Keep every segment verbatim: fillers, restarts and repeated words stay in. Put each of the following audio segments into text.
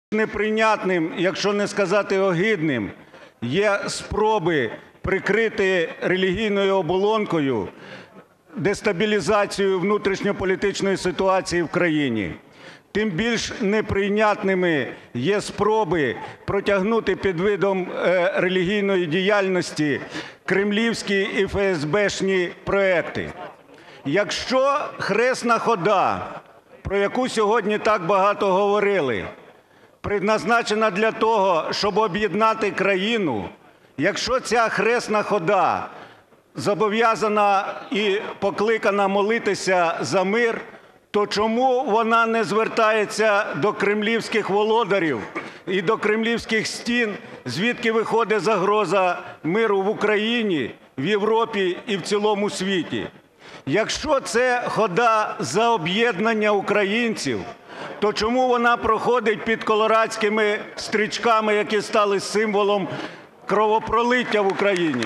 Неприйнятним, якщо не сказати огидним, є спроби прикрити релігійною оболонкою дестабілізацію внутрішньополітичної ситуації в країні. Тим більш неприйнятними є спроби протягнути під видом релігійної діяльності кремлівські і еф ес бешні проекти. Якщо Хресна хода, про яку сьогодні так багато говорили, предназначена для того, щоб об'єднати країну, якщо ця Хресна хода зобов'язана і покликана молитися за мир, то чому вона не звертається до кремлівських володарів і до кремлівських стін, звідки виходить загроза миру в Україні, в Європі і в цілому світі? Якщо це хода за об'єднання українців, то чому вона проходить під колорадськими стрічками, які стали символом кровопролиття в Україні?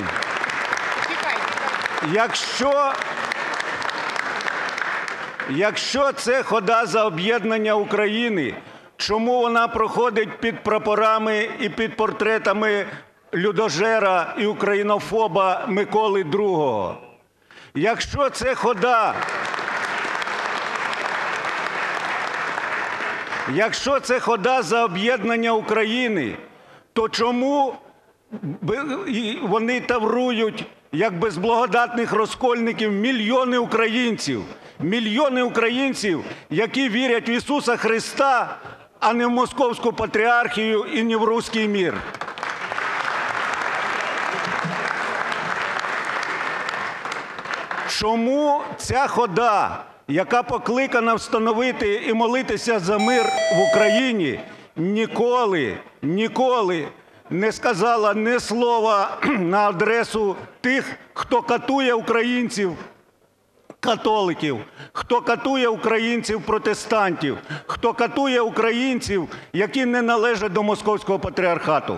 Якщо, якщо це хода за об'єднання України, чому вона проходить під прапорами і під портретами людожера і українофоба Миколи Другого? Якщо це хода, якщо це хода за об'єднання України, то чому вони таврують, як без благодатних розкольників, мільйони українців, мільйони українців, які вірять в Ісуса Христа, а не в Московську патріархію і не в руський мир? Чому ця хода, яка покликана встановити і молитися за мир в Україні, ніколи, ніколи не сказала ні слова на адресу тих, хто катує українців католиків, хто катує українців протестантів, хто катує українців, які не належать до Московського патріархату?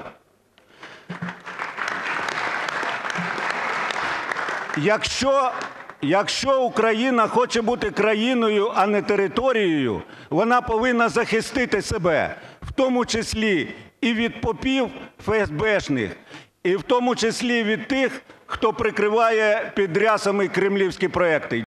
Якщо Якщо Україна хоче бути країною, а не територією, вона повинна захистити себе, в тому числі і від попів еф ес бешних, і в тому числі від тих, хто прикриває під рясами кремлівські проекти.